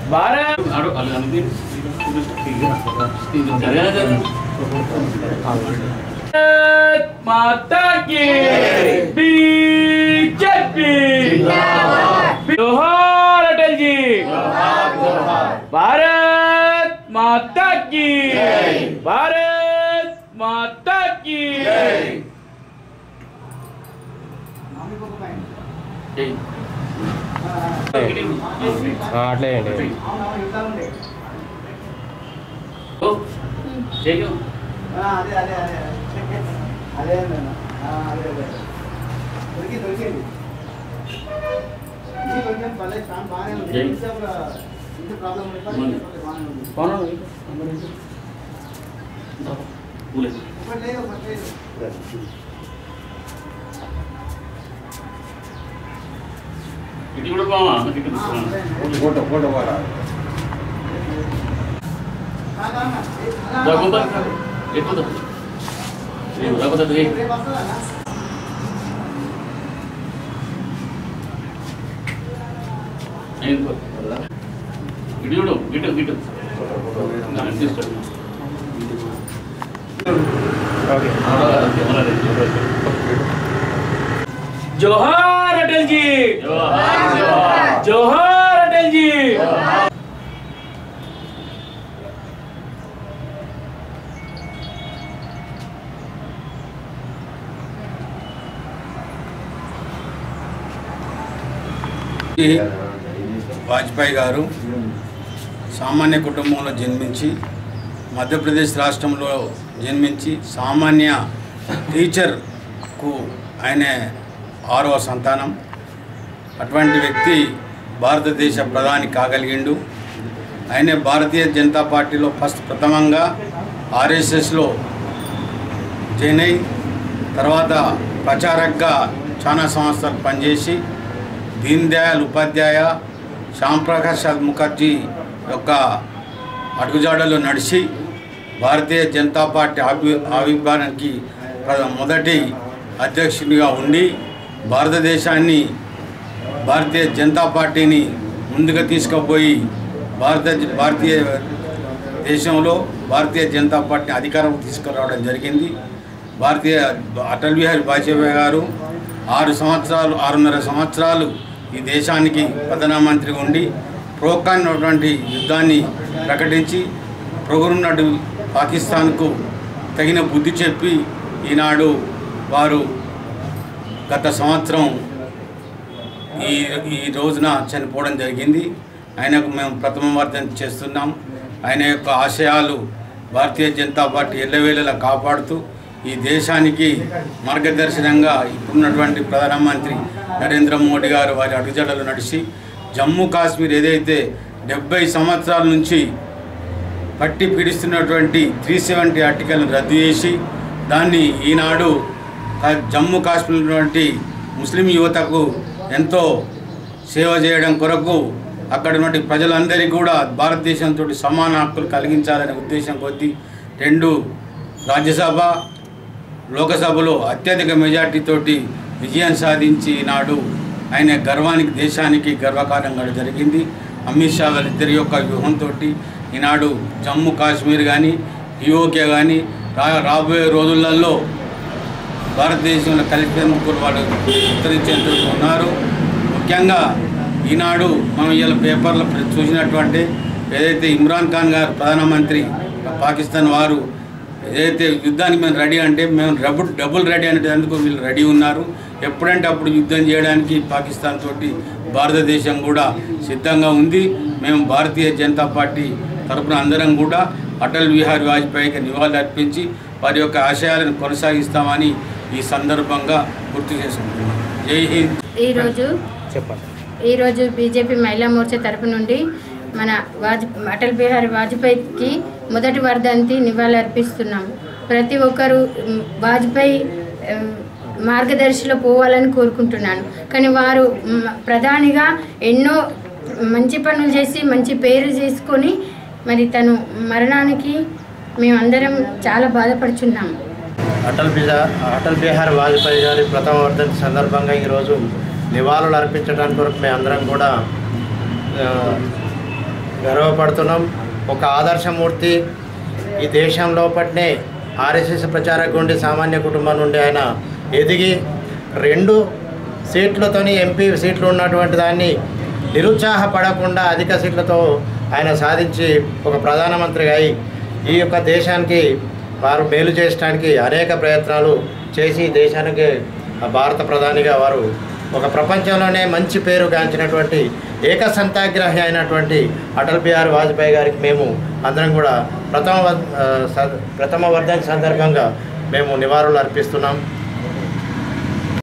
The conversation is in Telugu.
भारत माता की बीजेपी जोहार अटल जी भारत माता की भारत माता की అట్లే ఇది కూడా బావా ఫోటో ఫోటో వాడా రఘుపతి ఎప్పుడు రఘుపతి ఏంకో ఇది చూడు గిట్టు గిట్టు ఓకే जोहार अटल जी जोहार अटल जी వాజ్పేయి గారు సామాన్య కుటుంబంలో జన్మించి మధ్యప్రదేశ్ రాష్ట్రంలో జన్మించి సామాన్య టీచర్కు ఆయన 6వ సంతానం. అటువంటి వ్యక్తి భారతదేశ ప్రధాని కాగలిగిండు. ఆయన భారతీయ జనతా పార్టీలో ప్రథమంగా ఆర్ఎస్ఎస్లో జాయిన్ అయి తర్వాత ప్రచారకగా చాలా సంవత్సరాలు పనిచేసి దీన్ దయాళ్ ఉపాధ్యాయ, శ్యాంప్రకాష్ ముఖర్జీ యొక్క అడుగుజాడలో నడిచి భారతీయ జనతా పార్టీ ఆవిర్భావానికి మొదటి అధ్యక్షుడిగా ఉండి భారతదేశాన్ని భారతీయ జనతా పార్టీని ముందుగా తీసుకుపోయి భారతీయ దేశంలో భారతీయ జనతా పార్టీ అధికారం తీసుకురావడం జరిగింది. అటల్ బిహారీ వాజ్పేయి గారు 6.5 సంవత్సరాలు ఈ దేశానికి ప్రధానమంత్రిగా ఉండి ప్రోకాన్ ఉన్నటువంటి యుద్ధాన్ని ప్రకటించి పొరుగున్నట్టు పాకిస్తాన్కు తగిన బుద్ధి చెప్పి ఈనాడు వారు గత సంవత్సరం ఈ రోజున చనిపోవడం జరిగింది. ఆయనకు మేము ప్రథమ వర్ధంతి చేస్తున్నాం. ఆయన యొక్క ఆశయాలు భారతీయ జనతా పార్టీ ఎల్లవేళలా కాపాడుతూ ఈ దేశానికి మార్గదర్శనంగా ఇప్పుడున్నటువంటి ప్రధానమంత్రి నరేంద్ర మోడీ గారు వారి అడుగుజాడలు నడిచి జమ్మూ కాశ్మీర్ ఏదైతే 70 సంవత్సరాల నుంచి పట్టి పీడిస్తున్నటువంటి 370 ఆర్టికల్ని రద్దు చేసి దాన్ని ఈనాడు జమ్మూ కాశ్మీర్ ముస్లిం యువతకు ఎంతో సేవ చేయడం కొరకు అక్కడ ఉన్నటువంటి ప్రజలందరికీ కూడా భారతదేశంతో సమాన హక్కులు కలిగించాలనే ఉద్దేశం కొద్దీ 2 రాజ్యసభ లోకసభలో అత్యధిక మెజార్టీతోటి విజయం సాధించి ఈనాడు ఆయన గర్వానికి దేశానికి గర్వకారణంగా జరిగింది. అమిత్ షా గారిద్దరి యొక్క వ్యూహంతో ఈనాడు జమ్మూ కాశ్మీర్ కానీ పిఓకే కానీ రాబోయే రోజులలో భారతదేశంలో కలిపే ముగ్గురు వాళ్ళు ఉత్తరించేందుకు ఉన్నారు. ముఖ్యంగా ఈనాడు మనం ఇలా పేపర్లో చూసినటువంటి ఏదైతే ఇమ్రాన్ ఖాన్ గారు ప్రధానమంత్రి పాకిస్తాన్ వారు ఏదైతే యుద్ధానికి మేము రెడీ అంటే మేము డబుల్ రెడీ అనేందుకు వీళ్ళు రెడీ ఉన్నారు. ఎప్పుడంటే అప్పుడు యుద్ధం చేయడానికి పాకిస్తాన్ తోటి భారతదేశం కూడా సిద్ధంగా ఉంది. మేము భారతీయ జనతా పార్టీ తరఫున అందరం కూడా అటల్ బిహారీ వాజ్పేయికి నివాళులు అర్పించి వారి యొక్క ఆశయాలను కొనసాగిస్తామని ఈ సందర్భంగా గుర్తు చేసుకుంటున్నాం. జై హింద్. ఈరోజు బీజేపీ మహిళా మోర్చా తరఫు నుండి మన అటల్ బిహారీ వాజ్పేయికి మొదటి వర్ధంతి నివాళులు అర్పిస్తున్నాం. ప్రతి ఒక్కరూ వాజ్పేయి మార్గదర్శిలో పోవాలని కోరుకుంటున్నాను. కానీ వారు ప్రధానిగా ఎన్నో మంచి పనులు చేసి మంచి పేరు చేసుకొని మరి తను మరణానికి మేమందరం చాలా బాధపడుచున్నాము. అటల్ బిహారీ వాజ్పేయి గారి ప్రథమ వర్ధంతి సందర్భంగా ఈరోజు నివాళులు అర్పించడానికి కొరకు మేమందరం కూడా గర్వపడుతున్నాం. ఒక ఆదర్శమూర్తి ఈ దేశం లోపలనే ఆర్ఎస్ఎస్ ప్రచారక ఉండి సామాన్య కుటుంబం నుండి ఆయన ఎదిగి 2 సీట్లతోని ఎంపీ సీట్లు ఉన్నటువంటి దాన్ని నిరుత్సాహపడకుండా అధిక సీట్లతో ఆయన సాధించి ఒక ప్రధానమంత్రిగా అయి ఈ యొక్క దేశానికి వారు మేలు చేయడానికి అనేక ప్రయత్నాలు చేసి దేశానికి భారత ప్రధానిగా వారు ఒక ప్రపంచంలోనే మంచి పేరు గాంచినటువంటి ఏకసంతాగ్రహి అయినటువంటి అటల్ బిహారీ వాజ్పేయి గారికి మేము అందరం కూడా ప్రథమ వర్ధంతి సందర్భంగా మేము నివాళులు అర్పిస్తున్నాం.